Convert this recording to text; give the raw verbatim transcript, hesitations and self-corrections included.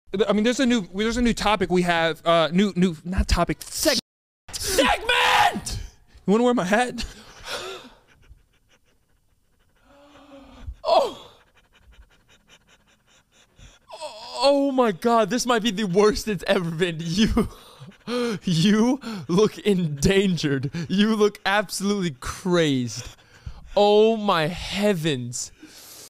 I mean, there's a new there's a new topic we have. Uh, new new not topic. Seg segment. You want to wear my hat? Oh. Oh my God, this might be the worst it's ever been. You, you look endangered. You look absolutely crazed. Oh my heavens.